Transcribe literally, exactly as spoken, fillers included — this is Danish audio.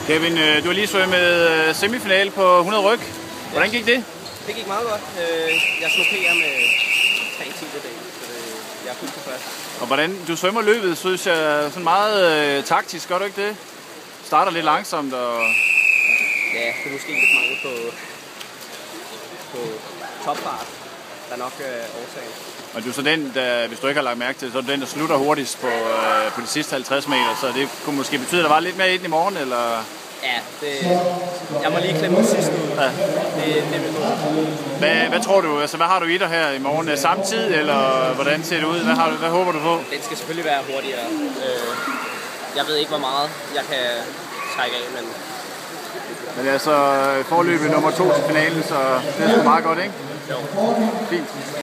Kevin, du har lige svømmet semifinale på hundrede ryg. Hvordan gik det? Det gik meget godt. Jeg slog P R med tre tiendedele, så jeg er fuldt på plads. Og hvordan du svømmer løbet, synes jeg sådan meget øh, taktisk, gør du ikke det? Starter lidt langsomt og... Ja, det er måske lidt mange på, på topfart, der er nok øh, årsagen. Og du er så den, der, hvis du ikke har lagt mærke til, så er du den, der slutter hurtigst på, øh, på de sidste halvtreds meter, så det kunne måske betyde, at der var lidt mere i den i morgen, eller? Ja, det, jeg må lige klemme ud sidst ud. Ja. Det er nemt ud. Hvad, hvad tror du, altså hvad har du i dig her i morgen? Samme tid, eller hvordan ser det ud? Hvad, har du, hvad håber du på? Den skal selvfølgelig være hurtigere. Jeg ved ikke, hvor meget jeg kan trække af, men... Men det er altså forløbet nummer to til finalen, så det er sgu meget godt, ikke? Jo. Fint.